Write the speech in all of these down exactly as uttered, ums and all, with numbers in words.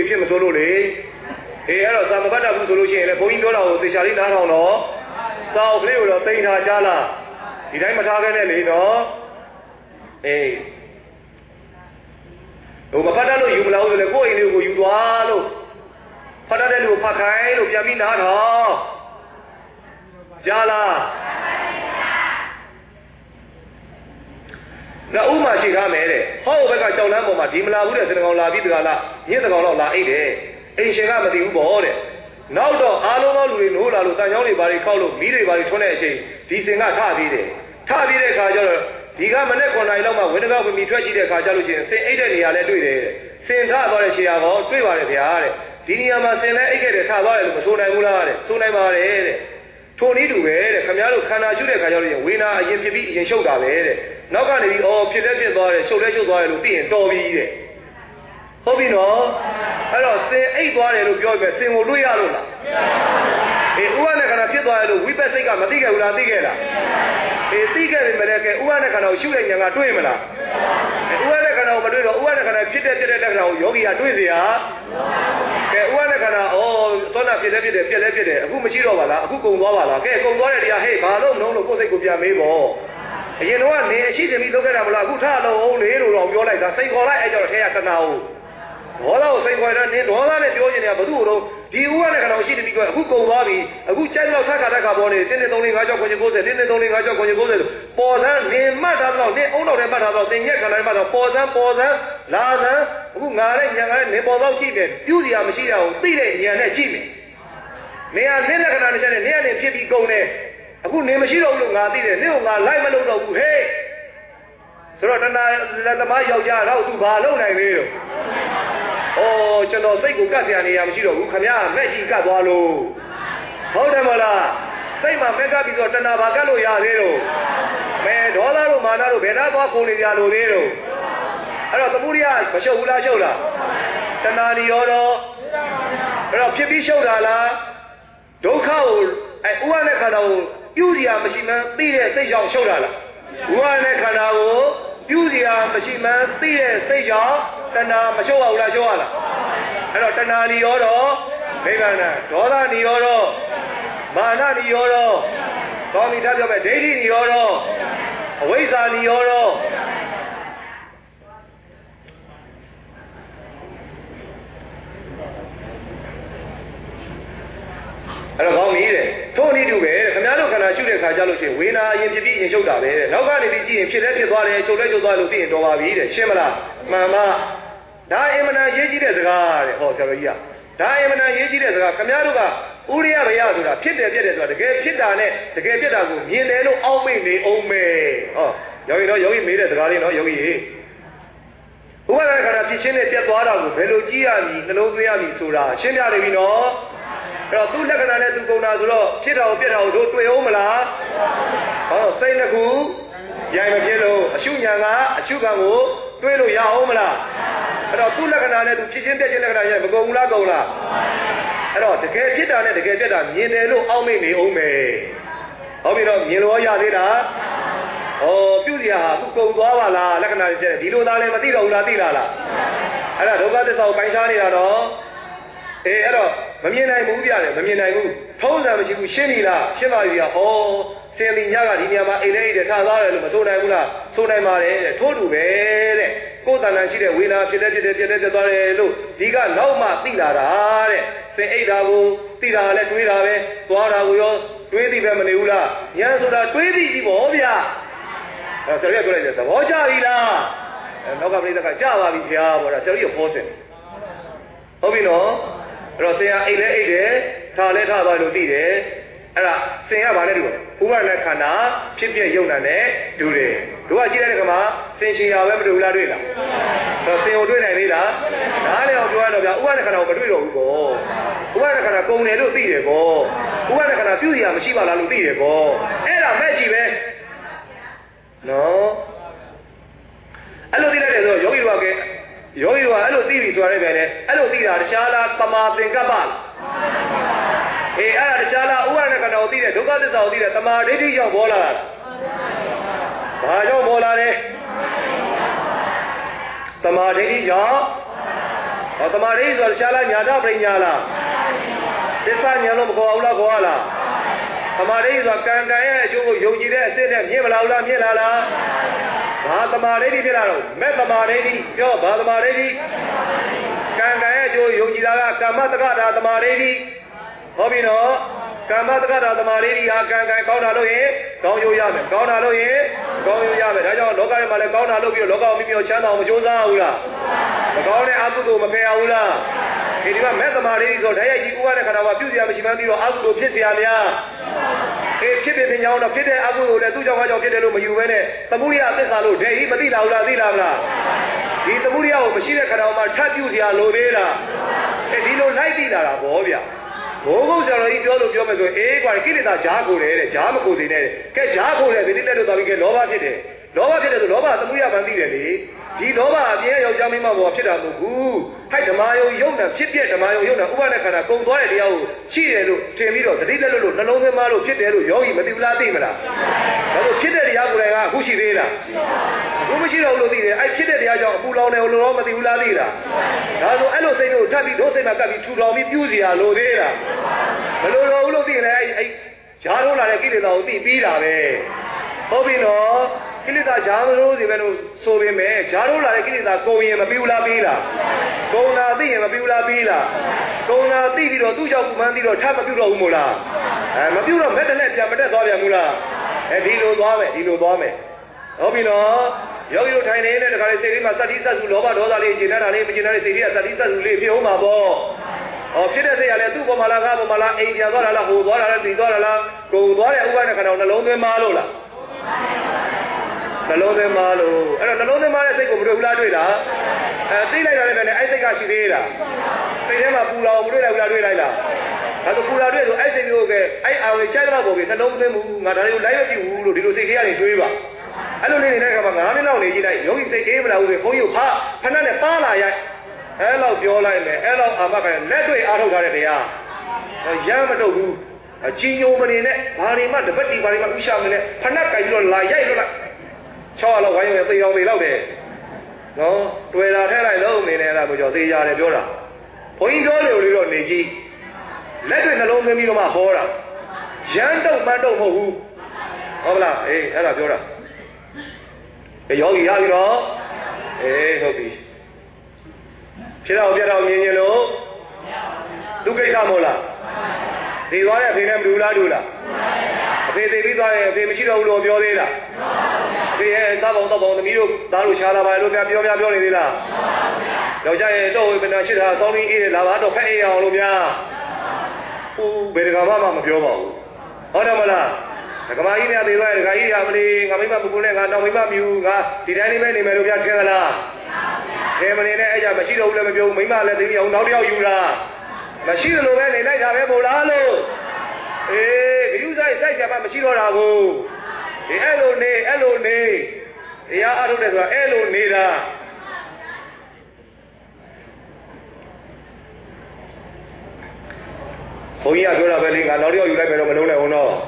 ဖြစ်မဆိုလို့လေအေးအဲ့တော့သာမပတ်တတ်ဘူးဆိုလို့ရှိရင်လည်းဘုန်းကြီးပြောတာကိုသေချာလေးနားထောင်တော့စာအုပ်ကလေးကိုတော့သိမ်းထားကြလားဒီတိုင်းမထားခဲ့နဲ့လေနော်အေးဟိုမဖတ်တတ်လို့ယူမလာဘူးဆိုလေကိုယ့်အိမ်လေးကိုယူသွားလို့ဖတ်တတ်တဲ့လူကိုဖတ်ခိုင်းလို့ပြန်ပြီးနားထောင်ကြားလားငါဥမာရှိထားမယ်တဲ့ဟောဘက်ကကြောင်လမ်းပေါ်မှာဒီမလာဘူးတဲ့စနကောင်လာပြီးတကလားညစ်တကောင်တော့လာအိတ်တယ်အိမ်ရှင်ကမသိဘူးပေါ့တဲ့နောက်တော့အားလုံးသောလူတွေနိုးလာလို့တန်ချောင်းတွေဘာတွေခောက်လို့မီးတွေဘာတွေထွန်းတဲ့အချိန်ဒီစင်ကထပြီးတယ်ထပြီးတဲ့ခါကျတော့ဒီကမနေ့ခုနှစ်နာရီလောက်မှဝင်းတကောက်ကမီထွက်ကြည့်တဲ့ခါကျလို့ရှိရင်စင်အိတ်တဲ့နေရာလဲတွေ့တယ်စင်ထသွားတဲ့ခြေရာကောတွေ့ပါတယ်ဗျာတဲ့ဒီနေရာမှာစင်လဲအိတ်ခဲ့တယ်ထသွားတယ်လို့မဆိုနိုင်ဘူးလားတဲ့ဆိုနိုင်ပါတယ်တဲ့ထိုနည်းတူပဲတဲ့ခင်ဗျားတို့ခန္ဓာရှုတဲ့ခါကျတော့ဝေနာအရင်ဖြစ်ပြီးအရင်ရှုပ်တာပဲတဲ့နောက်ကနေပြီးအော်ဖြစ်တဲ့ဖြစ်သွားတယ်ရှုပ်လဲရှုပ်သွားတယ်လို့သိရင်တော်ပြီတဲ့ဟုတ်ပြီနော်အဲ့တော့စင်အိတ်သွားတယ်လို့ပြောပြီးစင်ကိုတွေးရလို့လားအေးဥပနဲ့ခန္ဓာဖြစ်သွားတယ်လို့ဝိပဿစိတ်ကမသိခဲ့ဘူးလားသိခဲ့လားအေးသိခဲ့ပြီမလဲကဲဥပနဲ့ခန္ဓာကိုရှုတဲ့ဉာဏ်ကတွေးမလားဥပနဲ့ခန္ဓာကိုမတွေးတော့ဥပနဲ့ခန္ဓာဖြစ်တဲ့ဖြစ်တဲ့လက္ခဏာကိုယောဂီကတွေးเสียကဲဥပနဲ့ခန္ဓာအော်သောနာဖြစ်တဲ့ဖြစ်တဲ့ပြက်လဲဖြစ်တယ်အခုမရှိတော့ပါလားအခုကုန်သွားပါလားကဲကုန်သွားတဲ့တရားဟဲ့ဘာလို့မလုံးလို့ကိုယ်စိတ်ကိုပြန်မေးပေါ့အရင်တော့ကနေအရှိတင်ပြီးလုပ်ခဲ့တာမလားအခုထလုံးအောင်လေလို့တော့ပြောလိုက်တာစိတ်ခေါ်လိုက်အဲ့ကြောင့်ထဲကတဏှာကိုဒေါသကိုစိတ်ခေါ်တာနင်းဒေါသနဲ့ပြောနေတယ်ဘသူ့တော့ဒီဥပနဲ့ခန္ဓာရှိတယ်ပြီးတော့အခုကုန်သွားပြီအခုကြိုက်တော့ထက်ခါတက်ခါပေါ်နေတင်းတင်းသုံးလေးငါး၆ခုညကိုးဆယ်တင်းတင်းသုံးလေးငါး၆ခုညကိုးဆယ်ပေါ်စမ်းနေမှတ်ထားတော့နေအုံတော့ထဲမှတ်ထားတော့တင်ရက်ခန္ဓာမှတ်တော့ပေါ်စမ်းပေါ်စမ်းလာစမ်းအခုငါနဲ့ညာကလည်းနေပေါ်တော့ကြည့်တယ်ပြုစရာမရှိတာကိုသိတဲ့ဉာဏ်နဲ့ကြည့်မယ်နေရာနင်းလက္ခဏာနဲ့ချက်နဲ့နေရာနဲ့ဖြစ်ပြီးကုန်တယ်အခုနေမရှိတော့ဘူးလို့ငါသိတယ်နင့်ကငါလိုက်မလုပ်တော့ဘူးဟေးဆိုတော့တဏှာသမားယောက်ျားတော့သူဘာလုပ်နိုင်လဲတော့ဩကျွန်တော်စိတ်ကိုကတ်ဆရာနေရမရှိတော့ဘူးခမရမက်ကြီးကတ်သွားလို့ဟုတ်တယ်မလားစိတ်မှာမက်ကပ်ပြီးတော့တဏှာဘာကတ်လို့ရသေးတော့မဲဒေါသတို့မာနတို့ဘယ်နာသွားကိုနေကြလို့သေးတော့အဲ့တော့သမုဒိယမရှုပ်ဘူးလားရှုပ်လားတဏှာနေရောတော့အဲ့တော့ဖြစ်ပြီးရှုပ်တာလားဒုက္ခကိုအဲဥပါနဲ့ခန္ဓာကိုပြုစရာမရှိမှန်းသိတဲ့စိတ်ကြောင့်ရှုပ်တာလားဥပါနဲ့ခန္ဓာကိုပြုစရာမရှိမှန်းသိတဲ့စိတ်ကြောင့်တဏှာမရှုပ်ရဘူးလားရှုပ်ရလားအဲ့တော့တဏှာနေရောတော့နိဗ္ဗာန်ဒေါသနေရောတော့မာနနေရောတော့ကောင်းပြီထားပြောမယ်ဒိဋ္ဌိနေရောတော့အဝိဇ္ဇာနေရောတော့အဲ့တော့ကောင်းပြီတဲ့ထို့နည်းတူပဲခင်ဗျားတို့ခန္ဓာရှုတဲ့ခါကြလို့ရှိရင်ဝေနာအရင်ဖြစ်ပြီးရင်ရှုပ်တာပဲတဲ့နောက်ကနေပြီးကြည့်ရင်ဖြစ်လဲဖြစ်သွားတယ်ချုပ်လဲချုပ်သွားလို့သိရင်တော်ပါပြီတဲ့ရှင်းမလားမှန်ပါဒါအင်မတန်ရေးကြည့်တဲ့စကားတဲ့ဟောဆရာတော်ကြီးကဒါအင်မတန်ရေးကြည့်တဲ့စကားခင်ဗျားတို့ကဥရိယဘယဆိုတာဖြစ်တယ်ဖြစ်တယ်ဆိုတာတကယ်ဖြစ်တာနဲ့တကယ်ဖြစ်တာကိုမြင်တယ်လို့အောက်မေ့နေအောင်မယ်ဟောယောဂီတော့ယောဂီမေးတဲ့စကားလေးနော်ယောဂီရေဥပါဒခန္ဓာဖြစ်ချင်းနဲ့ပြတ်သွားတာကိုဘယ်လိုကြည့်ရမည်နှလုံးသွင်းရမည်ဆိုတာရှင်းပြနေပြီနော်အဲ့တော့သူ့လက္ခဏာနဲ့သူကုန်တာဆိုတော့ဖြစ်တာကိုပြက်တာကိုတို့တွေ့အောင်မလားဟောစိတ်နှစ်ခုရိုင်မပြည့်လို့အရှုညာကအရှုခံကိုတွေးလို့ရအောင်မလားအဲ့တော့သူ့လက္ခဏာနဲ့သူဖြစ်ချင်းပြက်ချင်းလက္ခဏာရဲ့မကုန်ဘူးလားကုန်လားအဲ့တော့တကယ်ဖြစ်တာနဲ့တကယ်ပြက်တာမြင်တယ်လို့အောက်မေ့နေအောင်မယ်ဟုတ်ပြီတော့မြင်လို့ရသေးလားဩပြုစရာဟာသူကုန်သွားပါလားလက္ခဏာတွေဒီလိုသားလည်းမသိတော့ဘူးလားသိလားလားအဲ့ဒါဒုက္ခသစ္စာကိုပိုင်းခြားနေတာတော့အေးအဲ့တော့မမြင်နိုင်ဘူးပြတယ်မမြင်နိုင်ဘူးထုံးစံမရှိဘူးရှင်းပြီလားရှင်းပါပြီကဟောစင်လီညကဒီနေရာမှာအိမ်လေးအိတ်ထသွားတယ်လို့မဆိုနိုင်ဘူးလားဆိုနိုင်ပါတယ်တဲ့ထို့တူပဲတဲ့ကိုယ်တဏ္ဍာရှိတဲ့ဝေနာဖြစ်တဲ့ဖြစ်တဲ့ဖြစ်တဲ့ဖြစ်သွားတယ်လို့ဒီကနောက်မှသိလာတာတဲ့စင်အိတ်တာကိုသိတာလည်းတွေးတာပဲသွားတာကိုရောတွေးသိပဲမနေဘူးလားဉာဏ်ဆိုတာတွေးသိကြည့်ပေါ့ဗျာအဲဆရာကြီးပြောလိုက်တယ်သဘောကျပြီလားအဲနောက်ကပြိဿကကြပါပြီဗျာဘောဒါဆရာကြီးကိုဖောစင်ဟုတ်ပြီနော်အဲ့တော့ဆင်ရအိတ်လဲအိတ်တယ်ထားလဲထားသွားလို့သိတယ်အဲ့ဒါဆင်ရဘာလဲတူဥပါဒခန္ဓာဖြစ်ပြရုံနာနဲ့တူတယ်တို့ကကြည့်တဲ့ခါမှာဆင်ရှင်ရပဲမတူဘူးလားတွေ့လားဆိုတော့ဆင်ကိုတွေ့နိုင်သေးလားဒါလည်းအောင်ပြောရတော့ဗျာဥပါဒခန္ဓာကိုမတွေ့တော့ဘူးကောဥပါဒခန္ဓာကုန်တယ်လို့သိတယ်ကောဥပါဒခန္ဓာပြုစရာမရှိပါလားလို့သိတယ်ကောအဲ့ဒါမဲ့ကြည့်ပဲနော်အဲ့လိုသိလိုက်တယ်ဆိုယောဂီတို့ကယောဂီတို့ကအဲ့လိုသိပြီဆိုရတဲ့ပဲလေအဲ့လိုသိတာတခြားလားတမာသင်္ကပ္ပလားအေးအဲ့ဒါတခြားလားဥပါဒခန္ဓာကိုသိတဲ့ဒုက္ခသစ္စာကိုသိတဲ့တမာဒိဋ္ဌိကြောင့်ပေါ်လာတာဘာကြောင့်ပေါ်လာလဲတမာဒိဋ္ဌိကြောင့်ဟောတမာရိဆိုတာရှားလားညာတော့ပြညာလားသစ္စာညာလို့မခေါ်ဘူးလားခေါ်လားတမာရိဆိုတာကံကံရဲ့အကျိုးကိုယုံကြည်တဲ့အစစ်နဲ့မြင်မလားဘူးလားမြင်လားလားဘာတမာရိဖြစ်လာတော့မဲ့တမာရိပြောဘာတမာရိကံကံရဲ့အကျိုးယုံကြည်တာကကမ္မတက္ကတာတမာရိဟောပြီနော်ကမ္မတက္ကတာတမာရိဟာကံကံကောင်းတာလို့ရင်ကောင်းကျိုးရမယ်ကောင်းတာလို့ရင်ကောင်းကျိုးရမယ်ဒါကြောင့်လောကထဲမှာလည်းကောင်းတာလို့ပြီးတော့လောကမိမိကိုချမ်းသာအောင်မကြိုးစားဘူးလားမကောင်းတဲ့အကုသိုလ်မဖယ်ရဘူးလားဒီဒီမှာမဲ့တမာရိဆိုဓာတ်ရိုက်ကြီးဥပဒေခန္ဓာမှာပြုစရာမရှိမှန်းပြီးတော့အကုသိုလ်ဖြစ်เสียများအေးဖြစ်တဲ့ပညာတော့ဖြစ်တဲ့အကုသိုလ်လည်းသူ့ကြောင့်ဘာကြောင့်ဖြစ်တယ်လို့မယူဘဲနဲ့သမုဒိယသစ္စာလို့ဒဲဟိမသိလားဘူးလားသိလားမလားဒီသမုဒိယကိုမရှိတဲ့ခန္ဓာမှာထပ်ပြုเสียလိုသေးလားအဲဒီလိုလိုက်သိလာတာဗောဗျာဘိုးဘုရားတော်ကြီးပြောလို့ပြောမယ်ဆိုရင်အေးကွာကိလေသာဂျားကိုတယ်တဲ့ဂျားမကိုစေနဲ့ကဲဂျားကိုတယ်ဒီတိလက်လို့သွားပြီးကဲလောဘဖြစ်တယ်လောဘဖြစ်တယ်ဆိုလောဘသမုဒိယမှန်သိတယ်လေဒီလောဘအပြင်းယောက်ျားမိန်းမဘောဖြစ်တာမဟုတ်ဘူးဟဲ့ဓမ္မယုံယုံနဲ့ဖြစ်ပြဓမ္မယုံယုံနဲ့ဥပဒေခန္ဓာကုန်သွားတဲ့တရားကိုရှိတယ်လို့ထင်ပြီးတော့တိလက်လို့နှလုံးသွင်းမလို့ဖြစ်တယ်လို့ယောဂီမသိဘူးလားသိမလားဒါလို့ဖြစ်တဲ့တရားကိုယ်ကအခုရှိသေးလားအခုမရှိတော့ဘူးလို့သိတယ်အဲ့ဖြစ်တဲ့တရားကြောင့်အပူလောင်တယ်လို့တော့မသိဘူးလားသိလားဒါဆိုအဲ့လိုစိတ်ကိုထပ်ပြီးဒုစိတ်မှာကပ်ပြီးထူထောင်ပြီးပြုစီရလို့သေးလားမလို့တော့ဘူးလို့သိရင်လည်းအဲ့အဲ့ဂျားထိုးလာတဲ့ကိလေသာကိုသိပြီးတာပဲဟုတ်ပြီနော်ကိလေသာဂျားမလို့စီပဲလို့ဆိုပေမဲ့ဂျားထိုးလာတဲ့ကိလေသာကုန်ရင်မပြီးဘူးလားပြီးလားကုန်တာသိရင်မပြီးဘူးလားပြီးလားကုန်တာသိပြီးတော့သူ့ကြောင့်မှန်းပြီးတော့ထပ်မပြုတော့ဘူးမို့လားအဲမပြုတော့မဲ့တနဲ့ပြန်မတက်သွားပြန်ဘူးလားအဲဒီလိုသွားမယ်ဒီလိုသွားမယ်ဟုတ်ပြီနော်ယောဂီတို့ထိုင်နေတဲ့တခါလေးစိတ်လေးမှာစတိစစုလောဘဒေါသလေးကျင်နေတာလေးမကျင်တဲ့စိတ်လေးကစတိစစုလေးဖြစ်အောင်ပါပေါ့ဟောဖြစ်တဲ့စိတ်ကလည်းသူ့ပေါ်မှာလားငါ့ပေါ်မှာလားအိမ်ပြန်သွားတာလားဟိုသွားတာလားဒီသွားတာလားကုန်သွားတဲ့ဥပဒေခန္ဓာနှလုံးသွင်းမလို့လားနှလုံးသွင်းမလို့အဲ့တော့နှလုံးသွင်းမတဲ့စိတ်ကိုမတွေ့ဘူးလားတွေ့လားအဲသိလိုက်တာလည်းပဲအဲ့စိတ်ကရှိသေးလားစိတ်ထဲမှာပူလာအောင်မတွေ့လိုက်ဘူးလားတွေ့လိုက်လားဒါဆိုပူလာတွေ့ဆိုအဲ့စိတ်မျိုးကအဲ့အာဝေကျဲတော့ပုံပြီးနှလုံးသွင်းမှုငါဒါတွေကိုလိုက်မကြည့်ဘူးလို့ဒီလိုစိတ်ကြီးကနေတွေးပါအဲ့လိုနေနေတဲ့အခါမှာငါးမိနစ်လောက်နေကြည့်လိုက်ယောဂီစိတ်အေးမလာဘူးဆိုဘုန်းကြီးဖာဖဏနဲ့ပါလာရိုက်အဲ့လောက်ပြောလိုက်မယ်အဲ့လောက်အာမခံလက်တွေ့အားထုတ်ထားတဲ့တရားရမ်းမတော့ဘူးအကြီးညိုမနေနဲ့ဘာတွေမှတပတ်တီဘာတွေမှဥရှာမနေဖဏကြိုက်ပြီးတော့လာရိုက်လို့လိုက်ချောက်လောက်ဝိုင်းဝဲသေအောင်သေလောက်တယ်နော်တွေ့လာထဲလိုက်လုံးနေနေလားကိုကျော်သေရတယ်ပြောတာဘုန်းကြီးပြောလို့လေးတော့နေကြည့်လက်တွေ့နှလုံးသွင်းပြီးတော့မှဟောတာရမ်းတော့မတော့မဟုတ်ဘူးဟုတ်မလားအေးအဲ့ဒါပြောတာယောဂီရပြီတော့အေးဟုတ်ပြီဖြစ်တော့ပြတော့မြင်ရင်လို့သူကိစ္စမဟုတ်လားဒီသွားတဲ့အဖေနဲ့မတူလားတူလားအဖေသိပြီးသွားရင်အဖေမရှိတော့ဘူးလို့ပြောသေးလားအဖေရဲ့သဘောတော့ဘောသမီးတို့သားတို့ရှားလာပါလို့ပြပြောပြပြောနေသေးလားယောက်ျားရဲ့တော့ဝိပနာရှိတာသောင်းရင်းအေးလာပါတော့ဖက်အေးအောင်လို့များဦးဘယ်တကမှမပြောပါဘူးဟုတ်တယ်မလားဒကမာကြီးများသေးသွားတယ်ဒကာကြီးရမလေးငါမိမပူပူနဲ့ငါတောင်မိမမြူငါဒီတိုင်းလေးပဲနေမယ်လို့ပြခဲသလားခဲမနေနဲ့အဲ့ကြမရှိတော့ဘူးလည်းမပြောဘူးမိမလည်းသိပြီးအောင်နောက်တစ်ယောက်ယူတာမရှိတယ်လို့ပဲနေလိုက်တာပဲမို့လားလို့အေးဂယုဆိုင်စိုက်ကြမှာမရှိတော့တာကိုဒီအဲ့လိုနေအဲ့လိုနေတရားအားထုတ်တယ်ဆိုတာအဲ့လိုနေတာဘုန်းကြီးကပြောတာပဲလေငါနောက်တစ်ယောက်ယူလိုက်မယ်တော့မလုံးနဲ့အောင်တော့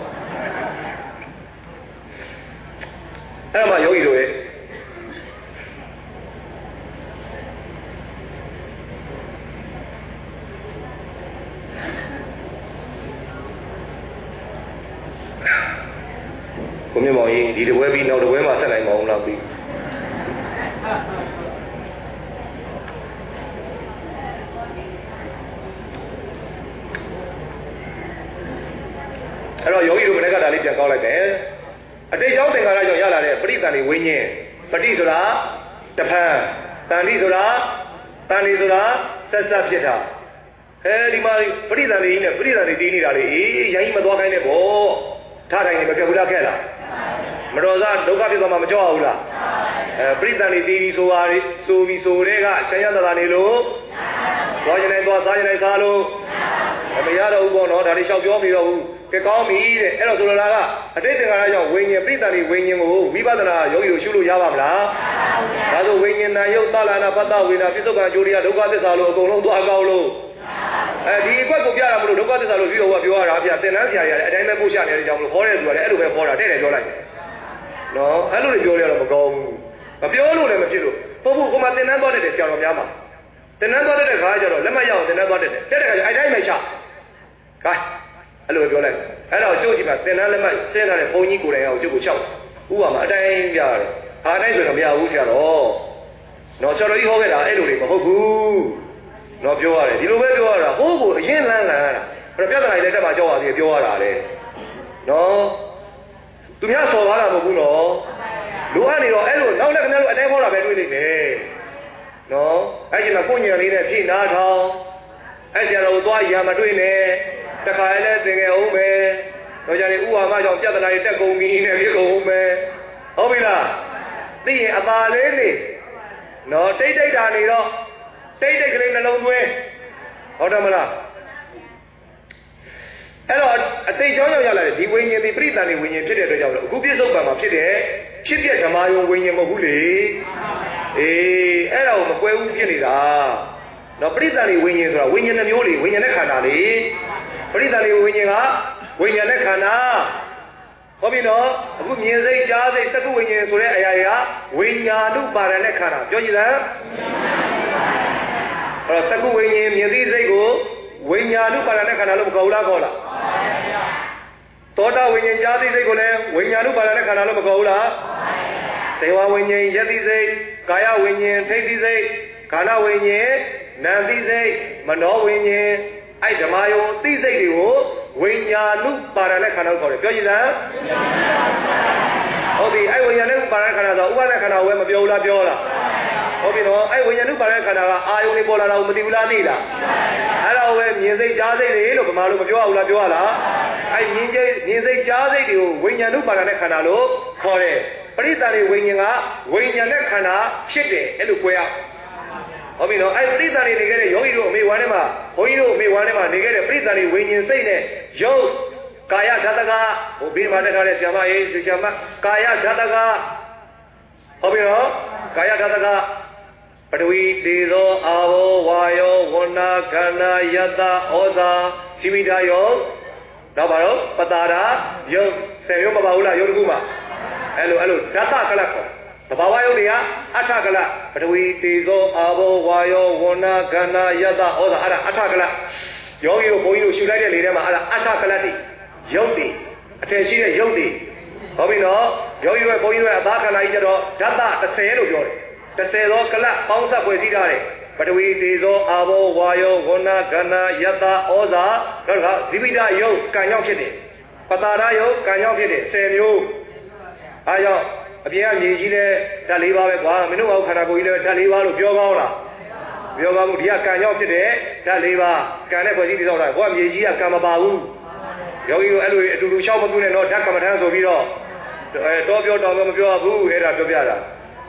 အဲ့မှာယောဂီတို့ရဲ့ကိုမြတ်မောင်ကြီးဒီတပွဲပြီးနောက်တပွဲမှာဆက်နိုင်မအောင်လားပြီးအဲ့တော့ယောဂီတို့မနေ့ကဒါလေးပြန်ကောက်လိုက်တယ်အတိတ်ကြောင့်သင်္ခါရကြောင့်ရလာတဲ့ပရိသန္တိဝိညာဉ်ပฏิဆိုတာတဖန်တန်တိဆိုတာတန်တိဆိုတာဆက်ဆက်ဖြစ်တာအဲဒီမှာပရိသန္တိနဲ့ပရိသန္တိတီးနေတာလေအေးရိုင်းမသွားခိုင်းနဲ့ဗောထားတိုင်းနေမကက်ဘူးလားခဲ့လားမတော်စားဒုက္ခဖြစ်သွားမှမကြောက်ဘူးလားအဲပရိသန္တိတီးဆိုပါလေဆိုပြီးဆိုတဲ့ကဆရာသာသာနေလို့သွားကျင်နေသွားစားကျင်နေစားလို့မရတော့ဘူးပေါ့နော်ဒါလေးလျှောက်ပြောပြီးတော့ဘူးကဲကောင်းပြီတဲ့အဲ့တော့ဆိုလိုတာကအတိတ်သင်္ခါရကြောင့်ဝိညာဉ်ပိဋကတိဝိညာဉ်ကိုဝိပဿနာယောဂီတို့ရှုလို့ရပါမလားဒါဆိုဝိညာဉ်နာယုတ်သလနာပတ္တဝေနာပိစုကံကြိုရိယဒုက္ခသစ္စာလို့အကုန်လုံးသွားကောက်လို့အဲဒီအကွက်ကိုပြရမလို့ဒုက္ခသစ္စာလို့ပြီးတော့ပြောရတာဗျာသင်္นานဆရာကြီးရတယ်အတိုင်းပဲပို့ချနေတဲ့အကြောင်းလို့ဟောတဲ့သူကလည်းအဲ့လိုပဲဟောတာတဲ့တယ်ပြောလိုက်တယ်နော်အဲ့လိုတွေပြောရတော့မကောင်းဘူးမပြောလို့လည်းမဖြစ်လို့ပုပ်ပုပ်ဟိုမှာသင်္นานသွားတဲ့ဆရာတော်များမှာတင်နန်းသွားတဲ့ခါကျတော့လက်မှတ်ရအောင်တင်နန်းသွားတဲ့တက်တဲ့ခါကျအဲ့တိုင်းပဲချခိုင်းအဲ့လိုပြောလိုက်အဲ့တော့ကျုပ်ကြီးကတင်နန်းလက်မှတ်ဆင်းထားတဲ့ဘုံကြီးကိုယ်တိုင်အောင်ကျုပ်ကိုချောက်ဥပမာအတိုင်းပြရတယ်ဟာတိုင်းဆိုတော့မရဘူးဆရာတော်နော်ဆရာတော်ကြီးဟောခဲ့တာအဲ့လိုတွေမဟုတ်ဘူးနော်ပြောရတယ်ဒီလိုပဲပြောရတာဟိုးကိုအရင်လန်းလန်းရတာပြဿနာတွေလည်းတက်မှာကြောက်ပါသေးတယ်ပြောရတာလေနော်သူများဆော်သွားတာမဟုတ်ဘူးနော်လိုအပ်နေတော့အဲ့လိုနောက်လည်းခင်ဗျားတို့အတိုင်းဟောတာပဲတွေးနေတယ်နော်အဲ့ဒီမှာကိုညံလေးနဲ့ဖြည့်နာထောင်အဲ့ဆရာတော်ကိုသွားရမတွေ့နဲ့တခါလည်းသင်ငယ်အောင်ပဲတော့ကြတယ်ဥပါမကြောင့်ပြဿနာတွေတက်ကုန်ပြီနဲ့ဖြစ်ကုန်အောင်ပဲဟုတ်ပြီလားသိရင်အပါလေးနေနော်တိတ်တိတ်တာနေတော့တိတ်တိတ်ကလေးနှလုံးသွင်းဟုတ်တယ်မလားအဲ့တော့အတိတ်ကြောင်းရောက်ရလာတယ်ဒီဝိညာဉ်ဒီပြိတ္တန်ဒီဝိညာဉ်ဖြစ်တဲ့အတွက်ကြောင့်အခုပြစ္ဆုတ်ပံမှာဖြစ်တယ်ဖြစ်တဲ့ဓမ္မယုံဝိညာဉ်မဟုတ်ဘူးလေအေးအဲ့ဒါကိုမကွဲဘူးဖြစ်နေတာနော်ပြိတ္တန်ဒီဝိညာဉ်ဆိုတာဝိညာဉ်နှမျိုးလေဝိညာဉ်နဲ့ခန္ဓာလေပြိတ္တန်ဒီဝိညာဉ်ကဝိညာဉ်နဲ့ခန္ဓာဟုတ်ပြီနော်အခုမြင်စိတ်ကြားစိတ်သက္ကုဝိညာဉ်ဆိုတဲ့အရာတွေကဝိညာဏုပါဒနဲ့ခန္ဓာပြောကြည့်လားအဲ့တော့သက္ကုဝိညာဉ်မြင်သိစိတ်ကိုဝိညာဏုပါဒနဲ့ခန္ဓာလို့မခေါ်ဘူးလားခေါ်လားသောတာဝိညာဉ်ကြားသိစိတ်ကိုလည်းဝိညာဏုပါဒနဲ့ခန္ဓာလို့မခေါ်ဘူးလားဒေဝဝိညာဉ်ယတိစိတ်ကာယဝိညာဉ်ထိတ်သိစိတ်ခန္ဓာဝိညာဉ်နာမ်သိစိတ်မနောဝိညာဉ်အဲ့ဓမ္မယုံသိစိတ်တွေကိုဝိညာဏုပါဒနဲ့ခန္ဓာကိုခေါ်တယ်ပြောကြည့်လားဟုတ်ပြီအဲ့ဝိညာဏုပါဒနဲ့ခန္ဓာဆိုဥပါဒနဲ့ခန္ဓာကိုပဲမပြောဘူးလားပြောလားဟုတ်ပြီနော်အဲ့ဝိညာဏုပါဒနဲ့ခန္ဓာကအာယုန်တွေပေါ်လာတာကိုမသိဘူးလားသိလားအဲ့ဒါကိုပဲမြင်စိတ်ကြားစိတ်တွေလို့ဗမာလိုမပြောရဘူးလားပြောရလားအဲ့မြင်စိတ်မြင်စိတ်ကြားစိတ်တွေကိုဝိညာဏုပါဒနဲ့ခန္ဓာလို့ခေါ်တယ်ပရိသတ်တွေဝိညာဉ်ကဝိညာဉ်နဲ့ခန္ဓာဖြစ်တယ်အဲ့လိုကိုရဟုတ်ပြီနော်အဲ့ပရိသတ်တွေနေခဲ့တဲ့ယောဂီတို့အမေဝါထဲမှာဘုန်းကြီးတို့အမေဝါထဲမှာနေခဲ့တဲ့ပရိသတ်တွေဝိညာဉ်စိတ်နဲ့ယုတ်ကာယဓာတကဟိုဘေးမှာတက်ထားတဲ့ဆရာမရေးဆရာမကာယဓာတကဟုတ်ပြီနော်ကာယဓာတကပထဝီတေဇောအာဘောဝါယောဝဏခန္ဓာယတဩဇာစီမိတာယောတော့ပါတော့ပတာရာယုတ်ဆယ်ရုပ်မပါဘူးလားယုတ်တခုမှအဲ့လိုအဲ့လိုဓာတကလခေါ်သဘာဝယုတ်တွေကအထကလပထဝီတေဇောအာဘောဝါယောဝဏခန္ဓာယတဩဇာအဲ့ဒါအထကလယောဂီတို့ဘုန်းကြီးတို့ရှုလိုက်တဲ့လေထဲမှာအဲ့ဒါအထကလတိယုတ်တွေအထင်ရှိတဲ့ယုတ်တွေဟုတ်ပြီနော်ယောဂီတို့ဘုန်းကြီးတို့အသာခန္ဓာကြီးကျတော့ဓာတတစ်ဆယ်လို့ပြောတယ်တစ်ဆယ်သောကလပေါင်းစပ်ဖွဲ့စည်းထားတယ်ပထဝီတေဇောအာဘောဝါယောဝဏခန္ဓာယတဩဇာတော့ကဇိဝိဒယုတ်ကံရောက်ဖြစ်တယ်ပတာရယုတ်ကံရောက်ဖြစ်တယ်ဆယ်မျိုးအားကြောင့်အပြင်ကမြေကြီးလဲဓာတ်၄ပါးပဲကွာမင်းတို့အောက်ခန္ဓာကိုယ်ကြီးလဲဓာတ်၄ပါးလို့ပြောကောင်းလားပြောကောင်းမှုဒီကကံရောက်ဖြစ်တယ်ဓာတ်၄ပါးကံနဲ့ဖွဲ့စည်းတည်ဆောက်တာဘုရားမြေကြီးကကံမပါဘူးယောဂီတို့အဲ့လိုအတူတူရှောက်မပြုနဲ့တော့ဓာတ်ကမ္မထမ်းဆိုပြီးတော့အဲတော့ပြောတော့မပြောဘူးအဲ့ဒါပြောပြတာ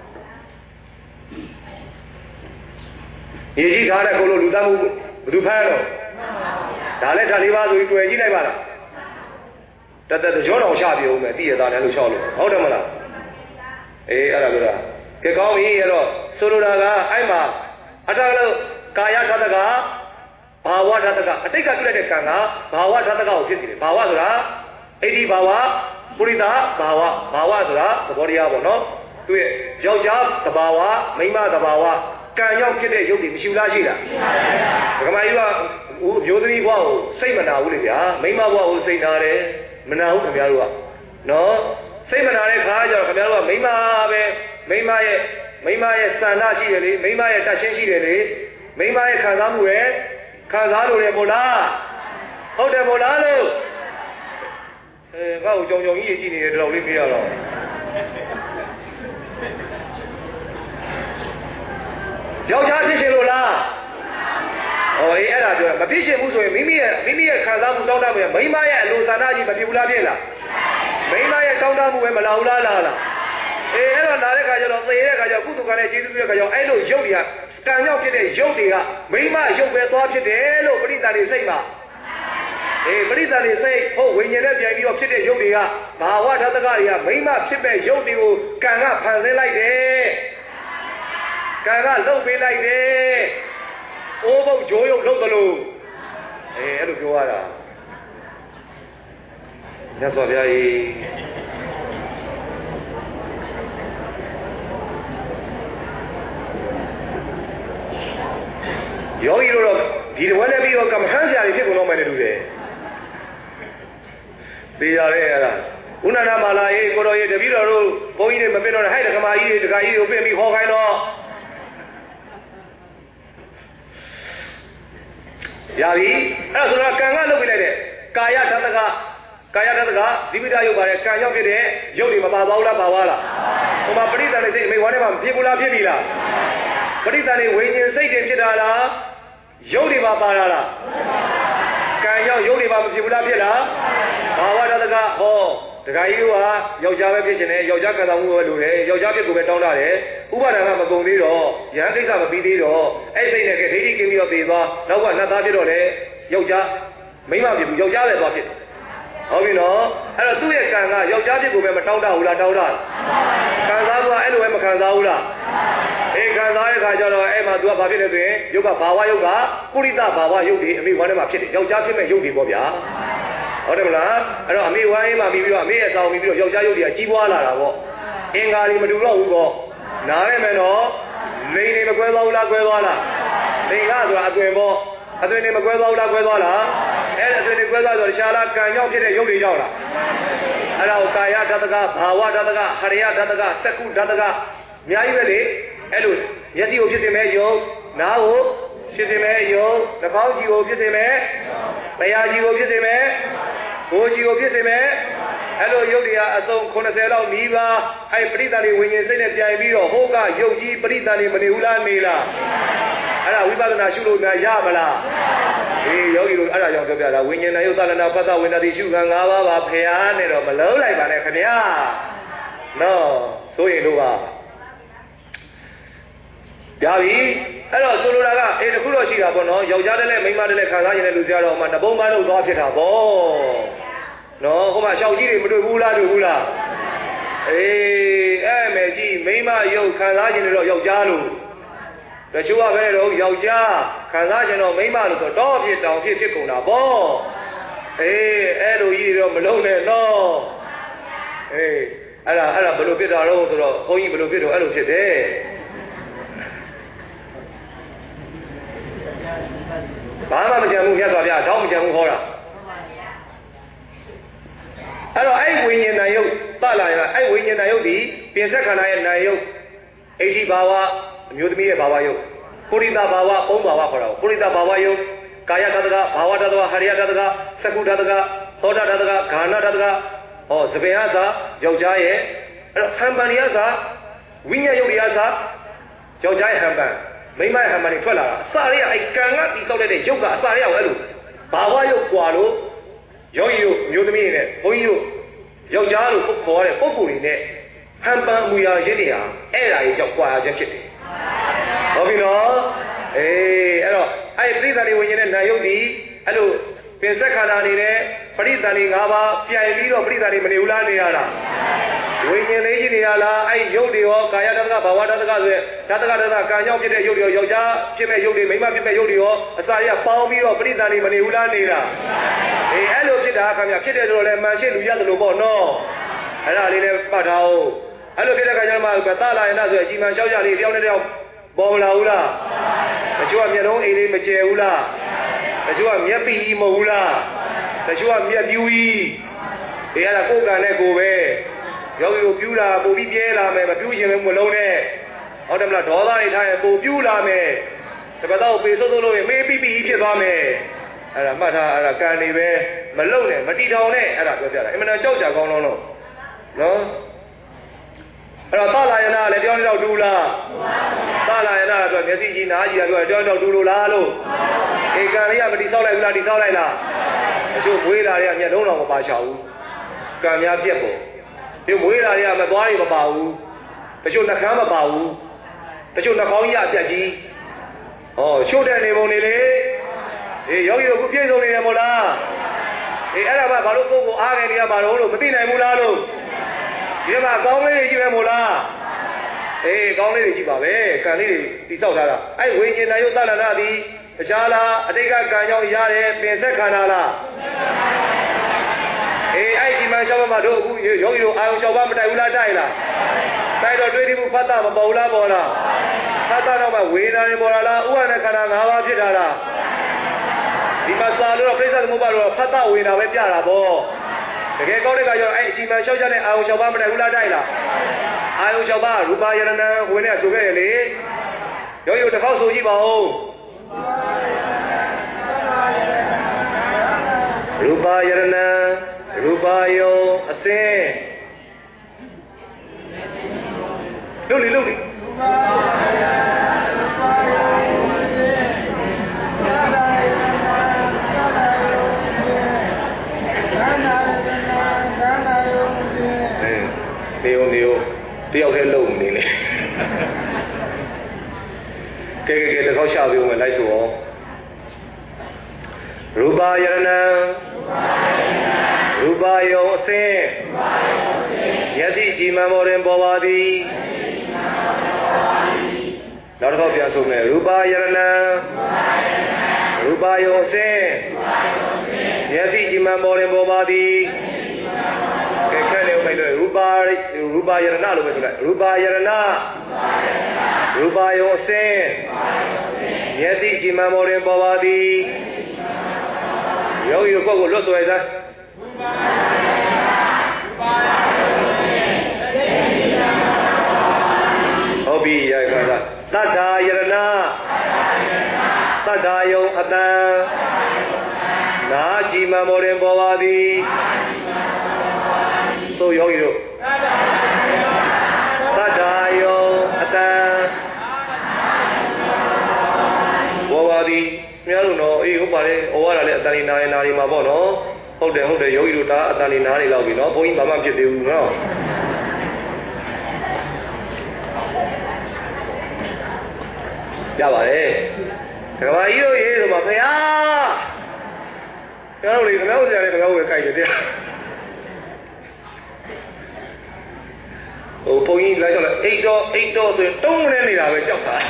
မြေကြီးထားတဲ့ကိုလိုလူသားမှုဘယ်သူဖမ်းတော့ဒါလည်းဓာတ်၄ပါးဆိုပြီးတွေ့ကြည့်လိုက်ပါလားတသက်ကြောတော်ချပြအောင်မယ်သိရသားတယ်လို့ရှောက်လို့ဟုတ်တယ်မလားအေးအဲ့ဒါပြောတာကဲကောင်းပြီအဲ့တော့ဆိုလိုတာကအဲ့မှာအတ္တလို့ကာယဓာတကဘာဝဓာတကအတိတ်ကပြုလိုက်တဲ့ကံကဘာဝဓာတကကိုဖြစ်စီတယ်ဘာဝဆိုတာအိဋ္ဌိဘာဝပုရိသဘာဝဘာဝဆိုတာသဘောတရားပေါ့နော်သူရဲ့ယောက်ျားသဘာဝမိန်းမသဘာဝကံရောက်ဖြစ်တဲ့ရုပ်တွေမရှိလားရှိလားဒကမာကြီးကမျိုးသမီးဘဝကိုစိတ်မနာဘူးလေဗျာမိန်းမဘဝကိုစိတ်နာတယ်မနာဘူးခင်ဗျားတို့ကနော်စိတ်မနာတဲ့ခါကျတော့ခင်ဗျားတို့ကမိန်းမပဲမိန်းမရဲ့မိန်းမရဲ့စန္ဒရှိတယ်လေမိန်းမရဲ့တတ်ရှင်းရှိတယ်လေမိန်းမရဲ့ခံစားမှုရဲ့ခံစားလို့တယ်မို့လားဟုတ်တယ်မို့လားလို့အဲငါ့ကိုကြောင်ကြောင်ကြီးကြည့်နေတယ်တော်လေးမေးရတော့ယောက်ျားဖြစ်ရှင်လို့လားဟောအေးအဲ့ဒါပြောမဖြစ်ရှင်ဘူးဆိုရင်မိမိရဲ့မိမိရဲ့ခံစားမှုတောင်းတမှုရဲ့မိန်းမရဲ့အလိုဆန္ဒကြီးမဖြစ်ဘူးလားဖြစ်လားမိန်းမရဲ့တောင်းတမှုပဲမလာဘူးလားလားလားအေးအဲ့တော့နားတဲ့ခါကျတော့သေတဲ့ခါကျတော့ကုသကံနဲ့ကျေးဇူးပြုတဲ့ခါကျတော့အဲ့လိုရုပ်တွေကကံရောက်ဖြစ်တဲ့ရုပ်တွေကမိန်းမရုပ်ပဲသွားဖြစ်တယ်လို့ပရိသတ်တွေစိတ်မှာအေးပရိသတ်တွေစိတ်ဟုတ်ဝိညာဉ်နဲ့ပြန်ပြီးတော့ဖြစ်တဲ့ရုပ်တွေကဘာဝဓာတကတွေကမိန်းမဖြစ်မဲ့ရုပ်တွေကိုကံကဖန်ဆင်းလိုက်တယ်ကံကလှုပ်ပေးလိုက်တယ်အိုးဘုတ်ဂျိုးရုပ်လှုပ်သလိုအေးအဲ့လိုပြောရတာမြတ်စွာဘုရားကြီးယောဂီတို့တော့ဒီဝက်နဲ့ပြီးတော့ကမ္မထမ်းဆရာတွေဖြစ်ကုန်တော့မယ်တူတယ်သိရတဲ့အဲ့ဒါဥနာနာမာလာရေးကိုတော်ရေးတပည့်တော်တို့ဘုန်းကြီးတွေမပြတော့ဟဲ့တက္ကမကြီးတွေတက္ကကြီးတွေပြင်ပြီးဟောခိုင်းတော့ရပြီအဲ့ဒါဆိုတော့ကံကလုပ်ပြလိုက်တဲ့ကာယဓာတကကာယဓာတကဇိဝိတယုတ်ပါတယ်ကံရောက်ဖြစ်တဲ့ယုတ်တွေမပါပါဘူးလားပါပါလားဟိုမှာပရိသတ်တွေစိတ်အမိဝါထဲမှာဖြစ်ဘူးလားဖြစ်ပြီလားပရိသတ်တွေဝိညာဉ်စိတ်တွေဖြစ်တာလားယုတ်တွေပါပါလားလားကံရောက်ယုတ်တွေပါမဖြစ်ဘူးလားဖြစ်လားဘာဝဓာတကဟောတခါကြီးကယောက်ျားပဲဖြစ်ရှင်တယ်ယောက်ျားကံဆောင်မှုပဲလုပ်တယ်ယောက်ျားဖြစ်ကိုပဲတောင်းတတယ်ဥပါဒဏ်ကမကုန်သေးတော့ယဟန်ကိစ္စမပြီးသေးတော့အဲ့စိတ်နဲ့ကဒိဋ္ဌိကင်းပြီးတော့သေသွားနောက်ကနတ်သားဖြစ်တော့လေယောက်ျားမိန်းမဖြစ်ဘူးယောက်ျားပဲသွားဖြစ်ဟုတ်ပြီနော်အဲ့တော့သူ့ရဲ့ကံကယောက်ျားဖြစ်ကိုပဲမတောင်းတဘူးလားတောင်းတခံစားသွားအဲ့လိုပဲမခံစားဘူးလားအေးခံစားတဲ့ခါကျတော့အဲ့မှာ तू ကဘာဖြစ်လဲဆိုရင်ယုတ်ကဘာဝယုတ်ကကုရိတဘာဝယုတ်ဒီအမိဝါထဲမှာဖြစ်တယ်ယောက်ျားဖြစ်မဲ့ယုတ်ဒီပေါ့ဗျာဟုတ်တယ်မလားအဲ့တော့အမေဝိုင်းမှာပြီးပြီးတော့အမေရဲ့ဆောင်ပြီးပြီးတော့ယောက်ျားယုတ်တွေကကြီးပွားလာတာပေါ့အင်္ဂါတွေမတူတော့ဘူးပေါ့နားရမယ်နော်လိန်တွေမကွဲသွားဘူးလားကွဲသွားလားလိန်ကဆိုတာအသွင်ပေါ့အသွင်တွေမကွဲသွားဘူးလားကွဲသွားလားအဲ့အသွင်တွေကွဲသွားဆိုတော့ရှားလားကံကြောင့်ဖြစ်တဲ့ယုတ်တွေကြောင့်လားအဲ့ဒါကိုကာယဓာတကဘာဝဓာတကဟရိယဓာတကစက္ခုဓာတကအများကြီးပဲလေအဲ့လိုမျက်စိကိုဖြစ်စေမဲ့ယုတ်နားကိုဖြစ်စေမဲ့ယုတ်နှာခေါင်းကြီးကိုဖြစ်စေမဲ့တရားကြီးကိုဖြစ်စေမဲ့ဘိုးကြီးကိုဖြစ်စေမဲ့အဲ့လိုယုတ်တွေကအစုံခုနှစ်ဆယ်လောက်နီးပါးအဲ့ပရိသတ်တွေဝိညာဉ်စိတ်နဲ့ပြိုင်ပြီးတော့ဟိုကယုတ်ကြီးပရိသတ်တွေမနေဘူးလားနေလားအဲ့ဒါဝိပဿနာရှုလို့များရမလားအေးယောဂီတို့အဲ့ဒါကြောင့်ပြောပြတာဝိညာဉ်နဲ့ယုတ်သလနာပတ္တဝိညာတိရှုခံ၅ပါးပါဖျားနဲ့တော့မလုံးလိုက်ပါနဲ့ခင်ဗျာနော်ဆိုရင်တို့ပါရပြီအဲ့တော့ဆိုလိုတာကအေးတခုတော့ရှိတာပေါ့နော်ယောက်ျားတည်းနဲ့မိန်းမတည်းနဲ့ခံစားရင်လည်းလူကြတော့မှနှပုံးပန်းလို့သွားဖြစ်တာပေါ့နော်ဟိုမှာရှောက်ကြီးတွေမတွေ့ဘူးလားတွေ့ဘူးလားအေးအဲ့မယ်ကြီးမိန်းမယုတ်ခံစားခြင်းတော့ယောက်ျားလို့တချို့ကပဲတော့ယောက်ျားခံစားခြင်းတော့မိန်းမလို့ဆိုတော့ဖြစ်တောင်ဖြစ်ဖြစ်ကုန်တာပေါ့အေးအဲ့လိုကြီးတော့မလုံးနဲ့နော်အေးအဲ့ဒါအဲ့ဒါဘယ်လိုဖြစ်တာတော့ဆိုတော့ဘုန်းကြီးဘယ်လိုဖြစ်တော့အဲ့လိုဖြစ်တယ်ဘာမှမကြံဘူးမြတ်စွာဘုရားတောင်းမကြံဘူးဟောတာအဲ့တော့အဲ့ဝိညာဉ်နာယုတ်တလာရအဲ့ဝိညာဉ်နာယုတ်ဒီပြင်ဆက်ခန္ဓာရဲ့နာယုတ်အိဋ္ဌိဘာဝအမျိုးသမီးရဲ့ဘာဝယုတ်ပုရိသဘာဝပုံဘာဝခေါ်တာပုရိသဘာဝယုတ်ကာယဓာတကဘာဝဓာတကဟရိယဓာတကစက္ခုဓာတကသောတာဓာတကဂါဏဓာတကဟောသဗေယသာယောက်ျားရဲ့အဲ့တော့ဟံပန်ရိယသာဝိညာဉ်ယုတ်ရိယသာယောက်ျားရဲ့ဟံပန်မိမဟံမနေထွက်လာတာအစရရအဲ့ကံကတိဆောက်လိုက်တဲ့ရုပ်ကအစရရကိုအဲ့လိုဘာဝရုပ်ကွာလို့ယောဂီတို့မျိုးသမီးတွေနဲ့ဘုန်းကြီးတို့ယောက်ျားလို့ခေါ်ရတဲ့ပုဂ္ဂိုလ်တွေနဲ့ဟံပန်မူရာရင်းတွေဟာအဲ့ဓာကြီးကြောင့်ကွာရခြင်းဖြစ်တယ်ဟုတ်ပြီနော်အေးအဲ့တော့အဲ့ပြိဿာတွေဝိညာဉ်နဲ့နာယုတ်ဒီအဲ့လိုပင်ဆက်ခန္ဓာနေနဲ့ပရိသတ်တွေ၅ပါးပြိုင်ပြီးတော့ပရိသတ်တွေမနေဘူးလားနေရလားဝိညာဉ်လေးကြီးနေရလားအဲ့ရုပ်တွေရောကာယဓာတကဘာဝဓာတကဆိုတဲ့ဓာတကဓာတကကံကြောင့်ဖြစ်တဲ့ရုပ်တွေရောယောက်ျားဖြစ်မဲ့ရုပ်တွေမိန်းမဖြစ်မဲ့ရုပ်တွေရောအစာရပေါင်းပြီးတော့ပရိသတ်တွေမနေဘူးလားနေတာအေးအဲ့လိုဖြစ်တာခင်ဗျဖြစ်တယ်ဆိုတော့လည်းမှန်ရှင်းလူရတယ်လို့ပေါ့နော်အဲ့ဒါလေးလည်းပတ်ထားအောင်အဲ့လိုဖြစ်တဲ့ခါကျမှသလာယနာဆိုအကြီးမှန်လျှောက်ကြလေးတယောက်နဲ့တယောက်ပေါ်လာဘူးလားတချို့ကမျက်လုံးအိမ်လေးမကျဲဘူးလားတချို့ကမျက်ပိကြီးမဟုတ်ဘူးလားတချို့ကမျက်ပြူးကြီးဒီအဲ့ဒါကိုယ်ကံနဲ့ကိုယ်ပဲယောဂီကိုပြူးလာပို့ပြီးပြဲလာမယ်မပြူးရင်လည်းမလုံးနဲ့ဟုတ်တယ်မလားဒေါသတွေထားရင်ပို့ပြူးလာမယ်တပတ်တော့ပေစိုးစိုးလို့ရင်မေးပြီးပြီးဖြစ်သွားမယ်အဲ့ဒါမှတ်ထားအဲ့ဒါကံနေပဲမလုံနဲ့မတီထောင်နဲ့အဲ့ဒါပြောပြတာအမှန်တော့ကြောက်ကြကောင်းလုံးလုံးနော်အဲ့တော့သလာယနာလည်းတယောက်တယောက်တူလားသလာယနာဆိုမျက်စိကြီးနားကြီးကပြောတယောက်တယောက်တူလို့လားလို့ဧကံလေးကမတိဆောက်လိုက်ဘူးလားတိဆောက်လိုက်လားအချို့မွေးလာတွေကမျက်လုံးတော်မပါချဘူးကံများပြက်ပေါ်ဒီမွေးလာတွေကမသွားရမပါဘူးတချို့နှကမ်းမပါဘူးတချို့နှကောင်းကြီးအပြက်ကြီးဟောချို့တဲ့နေပုံနေလေအေးယောဂီတို့ခုပြည့်စုံနေတယ်မို့လားအေးအဲ့ဒါမှဘာလို့ကိုယ်ကိုအားငယ်နေရမှာလို့မသိနိုင်ဘူးလားလို့ဒီမှာကောင်းလေးတွေကြီးပဲမို့လားအေးကောင်းလေးတွေကြီးပါပဲကံလေးတွေတိဆောက်ထားတာအဲ့ဝိညာဉ်နာယုတ်သလနာသည်တခြားလားအတိတ်ကကံကြောင့်ရတယ်ပင်ဆက်ခန္ဓာလားအေးအဲ့ဒီမှာရှောက်ပါတို့အခုယောဂီတို့အာယုံရှောက်ပါမတိုက်ဘူးလားတိုက်လားတိုက်တော့တွေးတိမှုဖတ်တာမပေါ်လားပေါ်လားဖတ်တာတော့မှဝေဒနာတွေပေါ်လာလားဥပါဒခန္ဓာ၅ပါးဖြစ်တာလားဒီမှာစာလို့တော့ပြိဿသမုပ္ပါတော့ဖတ်တာဝေဒနာပဲပြတာပေါ့တကယ်ကောင်းတဲ့ကကျတော့အဲ့အချိန်မှလျှောက်ကြတဲ့အာယုံ၆ပါးမတိုင်ဘူးလားတိုက်လားအာယုံ၆ပါးရူပယရဏဝင်နေဆိုခဲ့ရလေရောရောတစ်ခေါက်ဆိုကြည့်ပါဦးရူပယရဏရူပယုံအစင်းလုပ်လေလုပ်လေနေုံနေုံတယောက်တည်းလုံနေလေကဲကဲကဲတစ်ခေါက်ရှာပြီးဝင်လိုက်ဆိုအောင်ရူပယရဏရူပယုံအစင်းယသိကြည်မှန်ပေါ်တွင်ပေါ်ပါသည်နောက်တစ်ခေါက်ပြန်ဆိုမယ်ရူပယရဏရူပယုံအစင်းယသိကြည်မှန်ပေါ်တွင်ပေါ်ပါသည်ကဲခက်နေဦးမယ်လို့ရူပရူပယရဏလို့ပဲဆိုလိုက်ရူပယရဏရူပယုံအစင်းယသိကြည်မှန်ပေါ်တွင်ပေါ်ပါသည်ယောဂီကိုကိုလွတ်ဆိုရစမ်းဟုတ်ပြီရခါကသတ္တာယရဏသတ္တာယုံအတံနာကြည်မှန်ပေါ်တွင်ပေါ်ပါသည်သို့ယောဂီတို့သတ္တာယုံအတံပေါ်ပါသည်များလို့နော်အေးဟုတ်ပါလေဩဝါဒလည်းအတန်နေနာရင်နာရီမှာပေါ့နော်ဟုတ်တယ်ဟုတ်တယ်ယောဂီတို့ဒါအတန်နေနာနေလောက်ပြီနော်ဘုန်းကြီးဘာမှဖြစ်သေးဘူးနော်ရပါတယ်ဒကာမကြီးတို့ရေးဆိုမှာခင်ဗျာကျွန်တော်တို့လေခင်ဗျားတို့ဆရာလေးခင်ဗျားတို့ပဲကြိုက်တယ်တရားဟိုဘုန်းကြီးလိုက်တော့လေအိတ်တော့အိတ်တော့ဆိုရင်တုံးနေနေတာပဲကြောက်တာ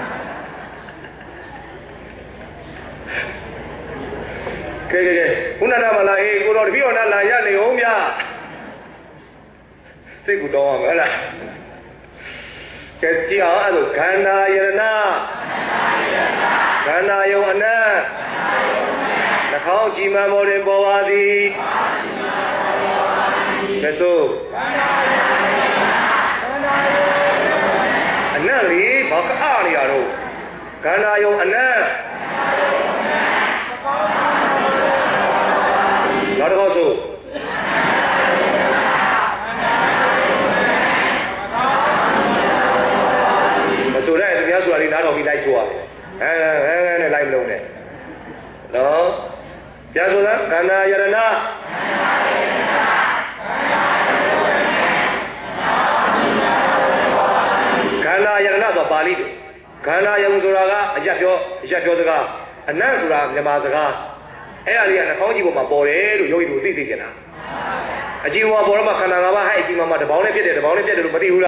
ကဲကဲကဲခုနကမှလာအေးကိုတော်တပည့်တော်နာလာရနေအောင်ဗျာစိတ်ကူတောင်းရမယ်ဟဲ့လားကဲကြည့်အောင်အဲ့လိုခန္ဓာယရဏခန္ဓာယုံအနတ်နှာခေါင်းကြည်မှန်ပေါ်တွင်ပေါ်ပါသည်ကဲဆိုအနတ်လေးဘာကအားနေရတော့ခန္ဓာယုံအနတ်နောက်တစ်ခေါက်ဆိုမဆိုတဲ့တရားဆိုတာလေးနားတော်ပြီးလိုက်ဆိုရတယ်ဟဲဟဲနဲ့လိုက်မလုံးနဲ့နော်တရားဆိုတာခန္ဓာယရဏခန္ဓာယရဏဆိုပါဠိတွေခန္ဓာယုံဆိုတာကအရက်ပြောအရက်ပြောစကားအနတ်ဆိုတာမြန်မာစကားအဲ့ဒါလေးကနှာခေါင်းကြည့်ပေါ်မှာပေါ်တယ်လို့ယောဂီတို့သိသိကျင်တာအကြည့်ပေါ်မှာပေါ်တော့မှခန္ဓာ၅ပါးဟဲ့အကြည့်မှာမှတပေါင်းနဲ့ဖြစ်တယ်တပေါင်းနဲ့ပြတ်တယ်လို့မသိဘူး